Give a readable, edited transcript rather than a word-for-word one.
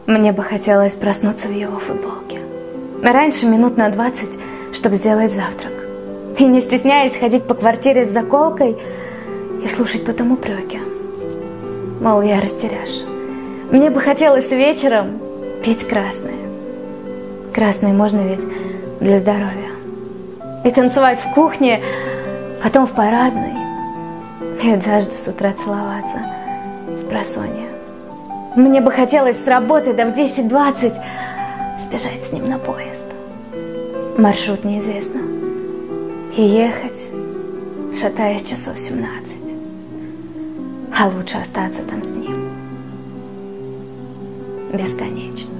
Мне бы хотелось проснуться в его футболке. Раньше минут на 20, чтобы сделать завтрак. И не стесняясь ходить по квартире с заколкой и слушать потом упреки. Мол, я растеряша. Мне бы хотелось вечером пить красное. Красное можно ведь для здоровья. И танцевать в кухне, потом в парадной. И от жажды с утра целоваться спросонья. Мне бы хотелось с работы в 10:20 сбежать с ним на поезд. Маршрут неизвестно. И ехать, шатаясь часов 17. А лучше остаться там с ним. Бесконечно.